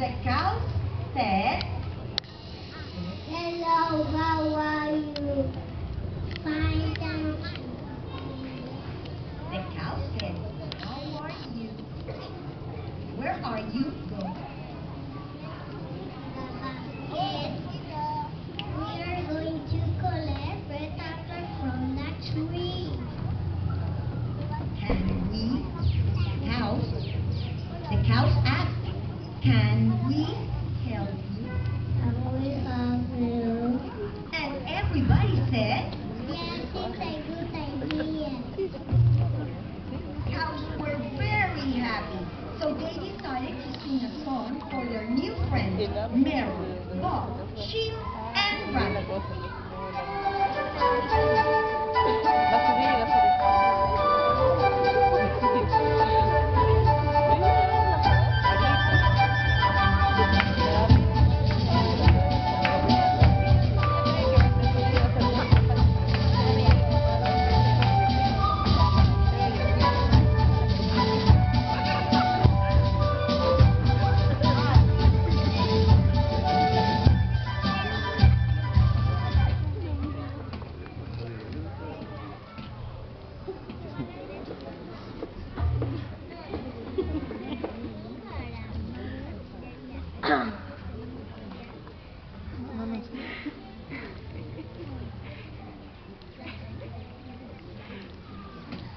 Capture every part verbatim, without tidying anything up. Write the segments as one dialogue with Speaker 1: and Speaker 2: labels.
Speaker 1: the cow said,
Speaker 2: "Hello, how are you?" "Fine, thank you."
Speaker 1: The cow said, how are you? Where are you going?
Speaker 2: The basket. We are going to collect red apples from the tree.
Speaker 1: Can we? Cows. The cows asked, can we help you?
Speaker 2: Can we help you?
Speaker 1: And everybody said,
Speaker 2: Yes, it's a good idea.
Speaker 1: cows were very happy. So they decided to sing a song for their new friends, Mary, Bob, Sheep, and Rabbit.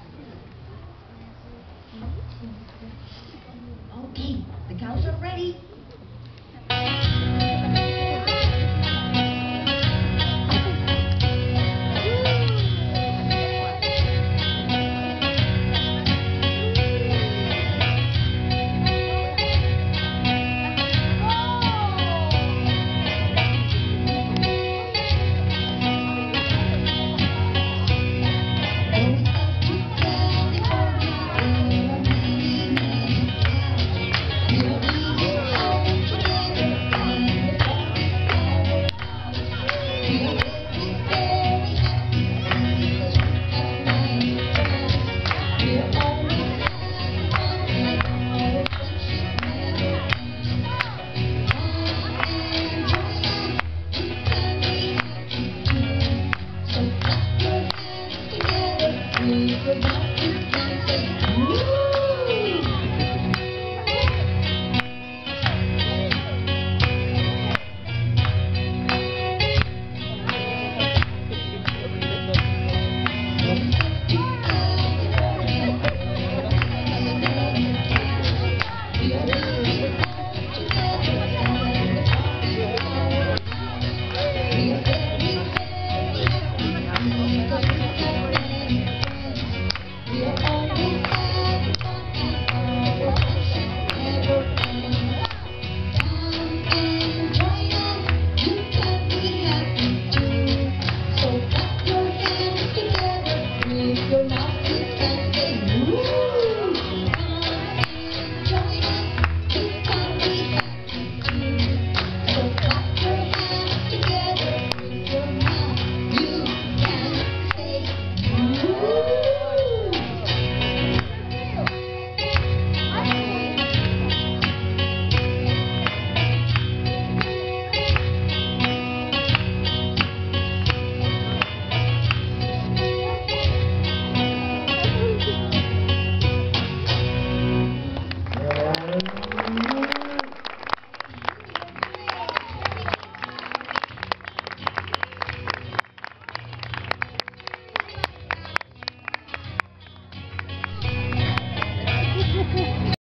Speaker 1: Okay, the cows are ready.